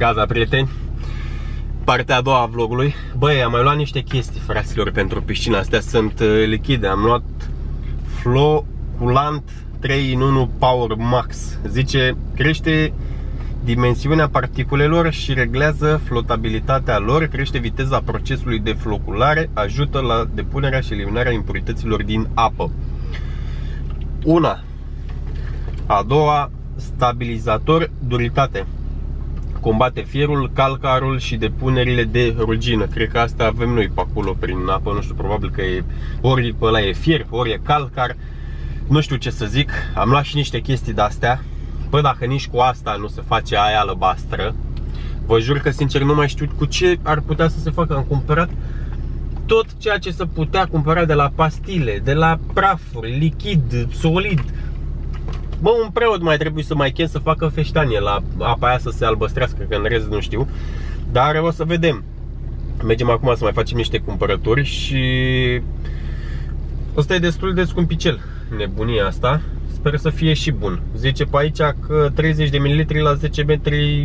Gata, prieteni. Partea a doua a vlogului. Băi, am mai luat niște chestii, fraților, pentru piscina. Astea sunt lichide. Am luat Floculant 3 in 1 Power Max. Zice, crește dimensiunea particulelor și reglează flotabilitatea lor, crește viteza procesului de floculare, ajută la depunerea și eliminarea impurităților din apă. Una. A doua, stabilizator, duritate. Combate fierul, calcarul și depunerile de rugină. Cred că asta avem noi pe acolo prin apă, nu știu, probabil că e ori pe ăla e fier, ori e calcar. Nu știu ce să zic. Am luat și niște chestii de astea. Bă, dacă nici cu asta nu se face aia albastră, vă jur că sincer nu mai știu cu ce ar putea să se facă. Am cumpărat tot ceea ce se putea cumpăra, de la pastile, de la prafuri, lichid, solid. Bă, un preot mai trebuie să mai chem să facă feștanie la apa aia să se albăstrească, că în rest nu știu. Dar o să vedem. Mergem acum să mai facem niște cumpărături și ăsta e destul de scumpicel, nebunia asta. Sper să fie și bun. Zice pe aici că 30 de ml la 10 metri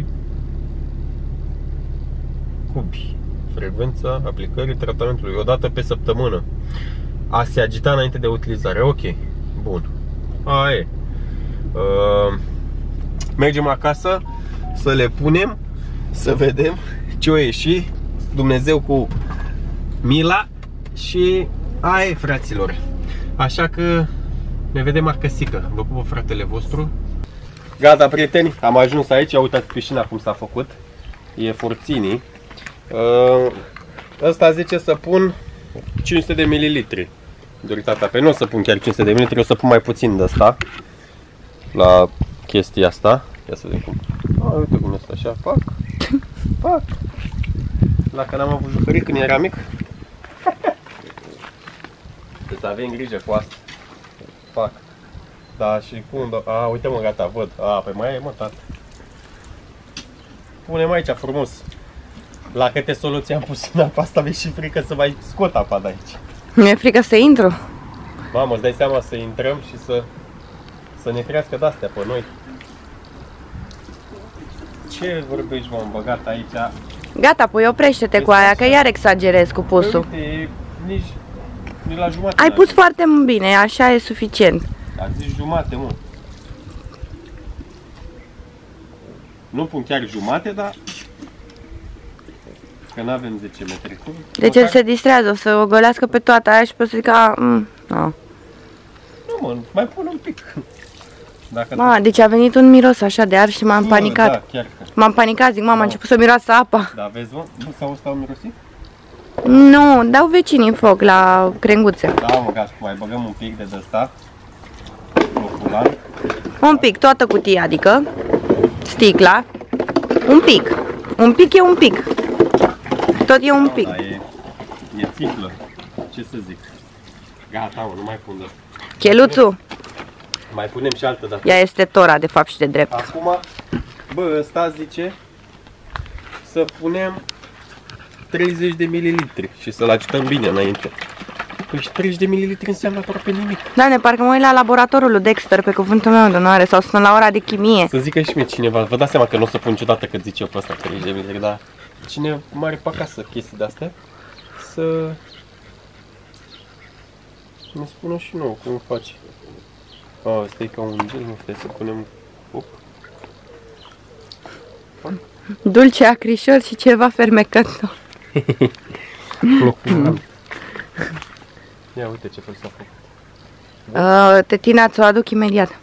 cubi. Frecvența aplicării tratamentului o dată pe săptămână. A se agita înainte de utilizare. Ok, bun. Aia e. Mergem acasă să le punem, să vedem ce o ieși. Dumnezeu cu mila. Și aia e, fraților. Așa că ne vedem acăsică. Vă pupă fratele vostru. Gata, prieteni, am ajuns aici. Uitați piscina cum s-a făcut. E forținii. Ăsta zice să pun 500 de ml duritatea. Pe nu o să pun chiar 500 de ml, o să pun mai puțin de asta la chestia asta. Ia să vedem cum. Uite cum este așa. Pac. Pac. Dacă n-am avut jucării când eram mic. Deci avem grijă cu asta. Pac. Da, și cum? A, uite mă, gata, văd. A, păi mai e, mă, tată. Punem aici frumos. La câte soluții am pus în apa asta, mi-e și frică să mai scot apa de aici. Mi-e frică să intru. Mamă, îți dai seama să intrăm și să ne crească de-astea pe noi. Ce vorbești, mă, am băgat aici? Gata, păi oprește-te cu aia, că iar exagerezi cu pusul. Uite, nici la jumătate. Ai pus foarte bine, așa e suficient. Am zis jumate, mă. Nu pun chiar jumate, dar că nu avem 10 metri. Deci el se distrează, o să o golească pe toată aia și poți să zic că... No. Nu, mă, mai pun un pic. Deci a venit un miros așa de ars și m-am panicat. Da, chiar că. M-am panicat, zic, mama, a început să miroasă apa. Da, vezi, mă? Nu s-au ăsta mirosit? Nu, dau vecinii foc la crenguțe. Da, mă, gata, mai băgăm un pic de ăsta. Floculant. Un pic, toată cutia, adică sticla. Un pic. Un pic e un pic. Tot e un pic. Da, e țiplă. Ce să zic? Gata, mă, nu mai pun de asta. Cheluțu. Mai punem și altă dată. Ea este tora, de fapt, și de drept. Acum, bă, ăsta zice să punem 30 de ml și să-l agităm bine înainte. Păi și 30 de ml înseamnă aproape nimic. Doamne, parcă mă uit la laboratorul lui Dexter, pe cuvântul meu de onoare, sau sunt la ora de chimie. Să zică și mie cineva, vă dați seama că nu o să pun niciodată cât zice eu pe ăsta 30 de ml, dar cine are pe acasă chestii de-astea, să ne spună și nouă cum faci. Asta e ca un gel, nu stai să punem... Op. Dulce, acrișor și ceva fermecător. Floculant. Ia uite ce fel s-a făcut. Tetina, ți-o aduc imediat.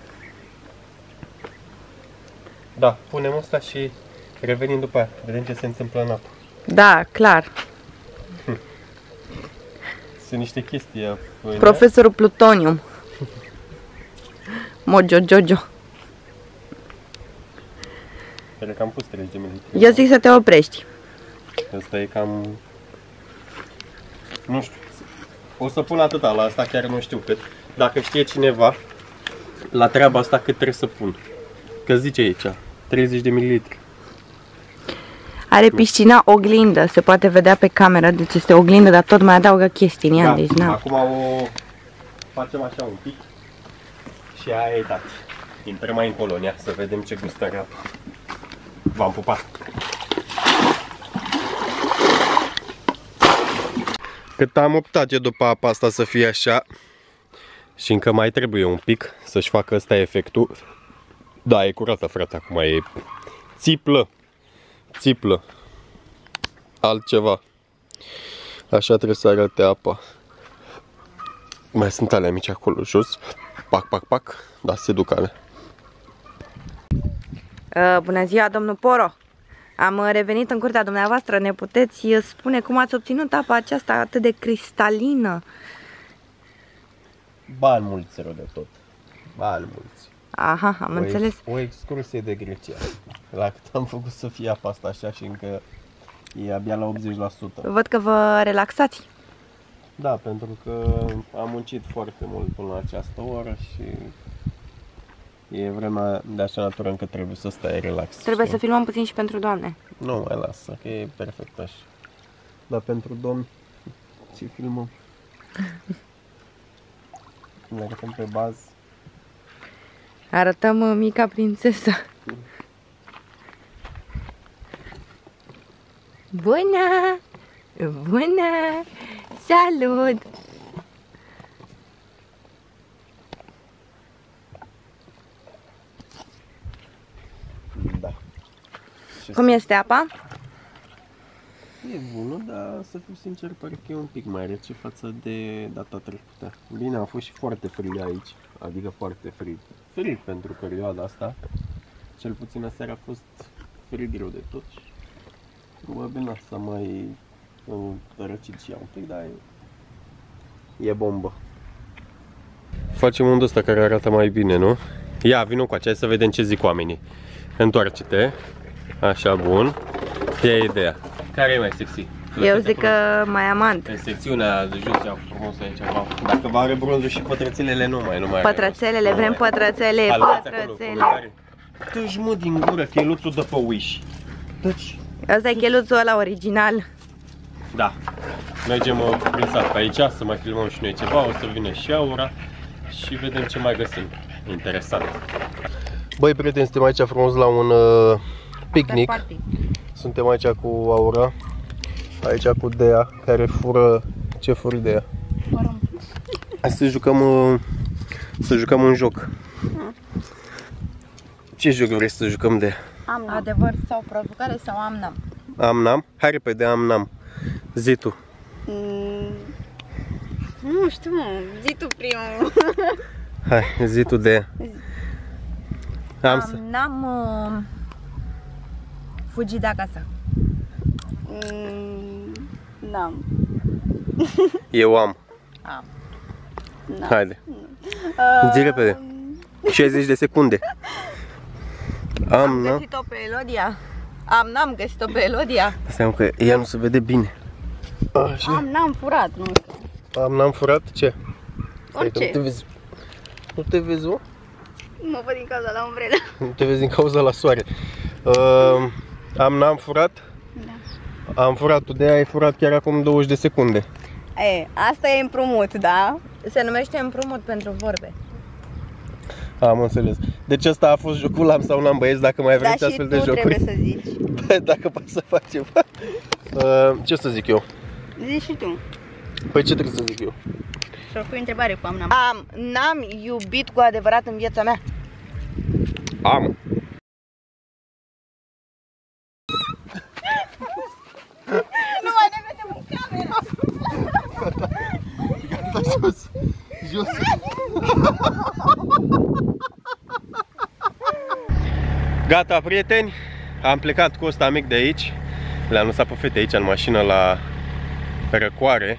Da, punem asta și revenim după aia. Vedem ce se întâmplă în apă. Da, clar. Sunt niște chestii. Profesorul Plutonium. Mojo Jojo. Cred că am pus 30 de ml. Eu zic să te oprești. Asta e cam... Nu știu. O să pun atâta, la asta chiar nu știu cât. Dacă știe cineva la treaba asta cât trebuie să pun. Că zice aici, 30 de ml. Are piscina oglindă, se poate vedea pe cameră, deci este oglindă, dar tot mai adaugă chestii în ea, Da, deci na. acum o facem așa un pic. Și aia e dat. Intrăm mai în colonia să vedem ce gust are apa. V-am pupat! Cât am optat eu după apa asta să fie așa. Și încă mai trebuie un pic să-și facă ăsta efectul. Da, e curată, frate, acum e țiplă. Țiplă. Altceva. Așa trebuie să arate apa. Mai sunt alea mici acolo jos. Pac, pac, pac. Da, se duc alea. Bună ziua, domnul Poro. Am revenit în curtea dumneavoastră. Ne puteți spune cum ați obținut apa aceasta atât de cristalină? Bani mulți rău de tot. Bani mulți. Aha, am înțeles. O excursie de Grecia. La cât am făcut să fie apa asta așa și încă e abia la 80%. Văd că vă relaxați. Da, pentru că am muncit foarte mult până la această oră și e vremea de așa natură încă trebuie să stai relax. Trebuie să filmăm puțin și pentru doamne. Nu mai lasă, că e perfect așa. Dar pentru domn, ce filmăm? Ne arătăm pe bază. Arătăm mica prințesă. Bună! Bună! Salut! Da. Cum este apa? E bună, dar să fiu sincer, pare că e un pic mai rece față de data trecută. Bine, a fost și foarte frig aici, adică foarte frig. Frig pentru perioada asta. Cel puțin aseară a fost frig rău de tot și probabil n-a să mai răcit și ea un pic, dar e bombă. Facem unul ăsta care arată mai bine, nu? Ia, vino cu aceea să vedem ce zic oamenii. Întoarce-te. Așa, bun. Ia ideea. Care e mai sexy? Eu zic că mai amant. În secțiunea de jos ia frumos aici. Dacă va are bronzul și pătrățelele nu mai Pătrățelele, vrem pătrățele, pătrățele. Dă-și mă din gură cheluțul de pe Wish. Dă-și. Ăsta e cheluțul ăla original. Da. Mergem prin sat pe aici să mai filmăm și noi ceva. O să vină și Aura și vedem ce mai găsim. Interesant. Băi, prieteni, suntem aici frumos la un picnic. Suntem aici cu Aura. Aici cu Dea, care fură... Ce furi Dea? Hai să jucăm un joc. Ce joc vrei să jucăm, Dea? Adevăr sau provocare sau am-nam? Am-nam? Hai repede, am-nam. Zi tu. Nu știu, mă. Zi tu primul. Hai, zi tu, Dea. Am-nam fugit de acasă. N-am. Eu am. Am. Haide. Zi repede. 60 de secunde. Am găsit-o pe Elodia. N-am găsit-o pe Elodia. Asta că ea nu se vede bine. Așa. N-am furat, nu știu. N-am furat? Ce? Orice. Nu te vezi. Nu te vezi, o? Mă văd din cauza la umbrelă. Nu te vezi din cauza la soare. N-am furat? Da. Am furat, tu de aia ai furat chiar acum 20 de secunde. Asta e împrumut, da? Se numește împrumut pentru vorbe. Am înțeles. Deci ăsta a fost jocul am sau n-am, băieți, dacă mai vreți astfel de jocuri. Da, și tu trebuie să zici. Dacă poți să faci ceva. Ce să zic eu? Zici și tu. Păi ce trebuie să zic eu? Și-o pui întrebare cu am-nam. N-am iubit cu adevărat în viața mea. Am. Nu mai ne vedem în camera. Gata, jos. Jos. Gata, prieteni. Am plecat cu ăsta mic de aici. Le-am lăsat pe fete aici în mașină la răcoare.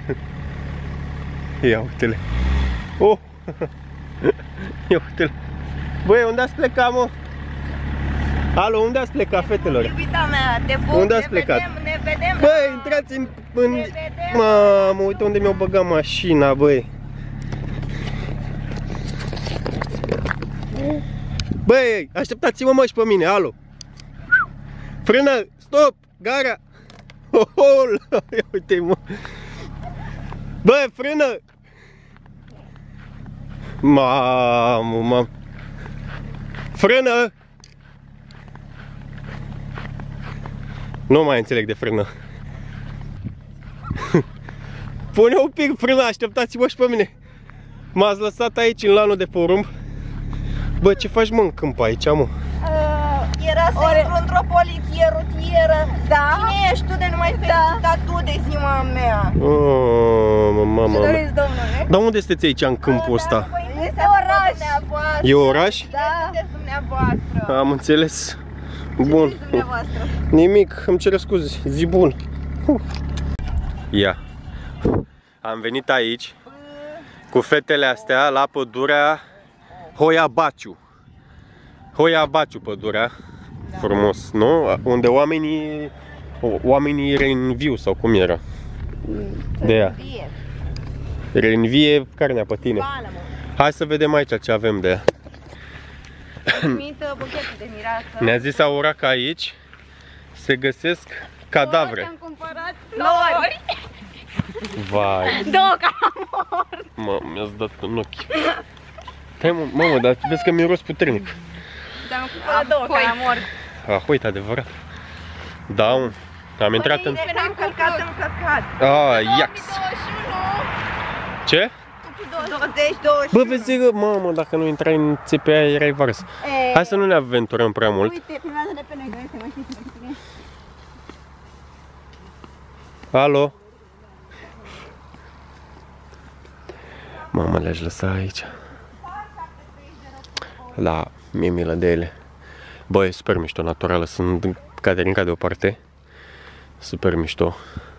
Ia uite-le. Oh. Ia uite-le. Băi, unde ați plecat, mă? Alo, unde ați plecat, fetelor? Iubita mea, te pup, unde ați plecat? Ne vedem. Băi, intrați în... Mamă, uite unde mi-au băgat mașina, băi. Băi, așteptați-mă, mă, și pe mine, alo. Frână, stop, gara. Oh, ia uite-i, mă. Băi, frână. Mamă. Frână. Nu mai înțeleg de frână. Pune un pic frâna, așteptați-vă și pe mine. M-ați lăsat aici în lanul de porumb. Bă, ce faci, mă, în câmp aici, mă? Era să intru într-o poliție rutieră. Da? Cine ești tu de nu mai felicitat tu de ziua mea? Mama. Doriți, domnule? Dar unde sunteți aici în câmpul ăsta? Este oraș. E oraș? Da. Sunteți dumneavoastră. Am înțeles. Bun. Nimic, îmi cer scuze. Zi bun. Ia. Am venit aici cu fetele astea la pădurea Hoia Baciu. Hoia Baciu, pădurea. Da. Frumos, nu? Unde oamenii reînviu, sau cum era? De ea. Reînvie carnea pe tine. Hai să vedem aici ce avem de ea. Ne-a zis Aura că aici se găsesc cadavre. Am cumpărat flori. Vai. Două camori. Mă, mi-ați dat în ochi. Hai, mamă, dar vezi că miros puternic. Dar am cumpărat două camori. Ah, uite, adevărat. Da, am intrat în... Am călcat în căcat. Iax. Ce? 20-21. Bă, vezi, mamă, dacă nu intrai în țepea aia, erai vars. Hai să nu ne aventurăm prea mult. Uite, filmează de pe noi doi, să mă știți. Alo? Mama, le-aș lăsa aici. Da, mi-e milă de ele. Bă, e super mișto, naturală. Sunt Caterinca deoparte. Super mișto.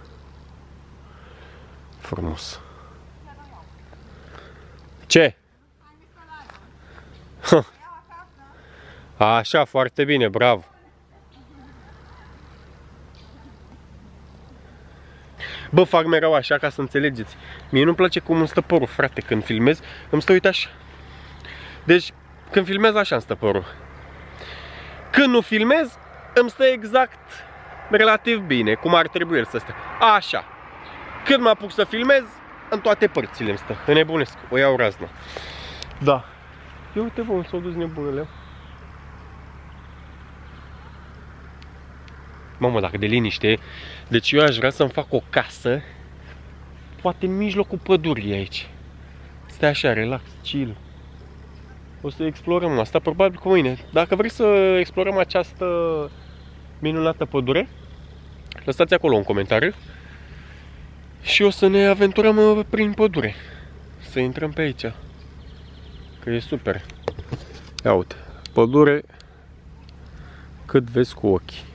Frumos. Ce? Așa, foarte bine, bravo. Bă, fac mereu așa, ca să înțelegeți. Mie nu-mi place cum îmi stă părul, frate, când filmez. Îmi stă, uite, așa. Deci, când filmez, așa îmi stă părul. Când nu filmez, îmi stă exact, relativ bine, cum ar trebui el să stea. Așa. Când mă apuc să filmez, în toate părțile îmi stă. Înnebunesc, o iau razna. Da. Ia uite, bă, unde s-au dus nebunele. Mamă, dacă de liniște. Deci eu aș vrea să-mi fac o casă, poate în mijlocul pădurii aici. Stai așa, relax, chill. O să explorăm asta, probabil cu mâine. Dacă vrei să explorăm această minunată pădure, lăsați acolo un comentariu. Și o să ne aventurăm prin pădure. Să intrăm pe aici. Că e super. Ia uite, pădure cât vezi cu ochii.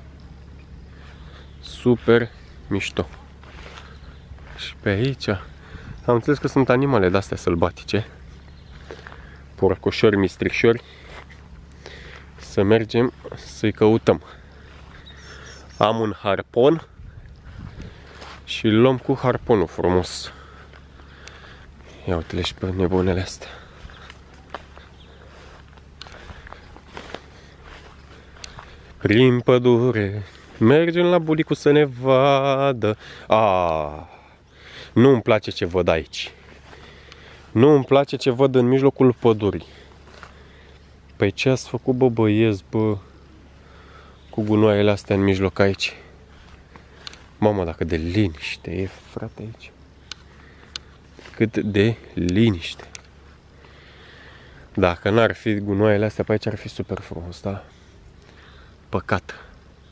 Super mișto. Și pe aici am înțeles că sunt animale de-astea sălbatice. Porcoșori, mistrișori. Să mergem să-i căutăm. Am un harpon și îl luăm cu harponul frumos. Ia uite-le și pe nebunele astea. Prin pădure mergem la bunicul să ne vadă. Nu-mi place ce văd aici. Nu-mi place ce văd în mijlocul pădurii. Păi ce ați făcut, bă, băieți, bă, cu gunoaiele astea în mijloc aici? Mamă, dacă de liniște e, frate, aici. Cât de liniște. Dacă n-ar fi gunoaiele astea pe aici, ar fi super frumos, da? Păcat.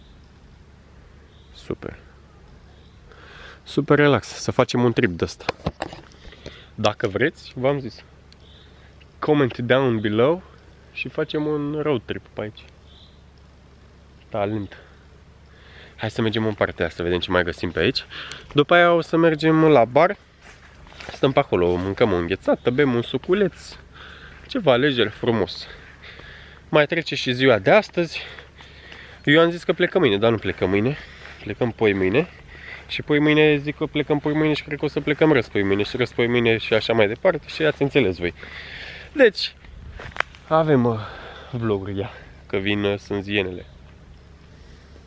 Super. Super relax. Să facem un trip de ăsta. Dacă vreți, v-am zis, comment down below și facem un road trip pe aici. Talent. Hai să mergem în partea asta, să vedem ce mai găsim pe aici. După aia o să mergem la bar. Stăm pe acolo, mâncăm o înghețată, bem un suculeț. Ceva lejer, frumos. Mai trece și ziua de astăzi. Eu am zis că plecăm mâine, dar nu plecăm mâine. Plecăm poi mâine. Și poi mâine zic că plecăm poi mâine și cred că o să plecăm răspoi mâine și răspoi mâine și așa mai departe. Și ați înțeles voi. Deci, avem vloguri, ia, că vin sânzienele.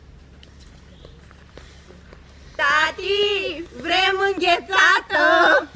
Tati, vrem înghețată!